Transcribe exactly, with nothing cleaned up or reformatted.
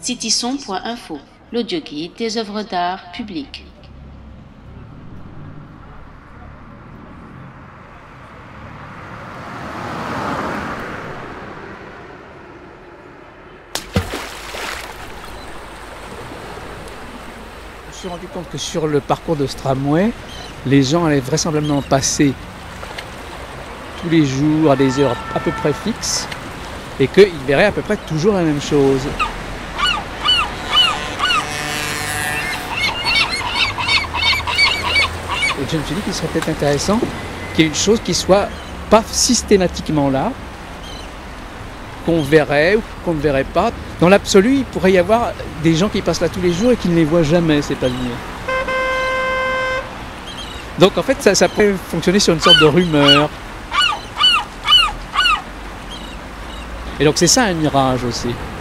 cityson point info, l'audioguide des œuvres d'art publiques. Je me suis rendu compte que sur le parcours de ce tramway, les gens allaient vraisemblablement passer tous les jours à des heures à peu près fixes et qu'ils verraient à peu près toujours la même chose. Et je me suis dit qu'il serait peut-être intéressant qu'il y ait une chose qui soit pas systématiquement là, qu'on verrait ou qu'on ne verrait pas. Dans l'absolu, il pourrait y avoir des gens qui passent là tous les jours et qui ne les voient jamais, ces palmiers. Donc en fait, ça, ça peut fonctionner sur une sorte de rumeur. Et donc c'est ça un mirage aussi.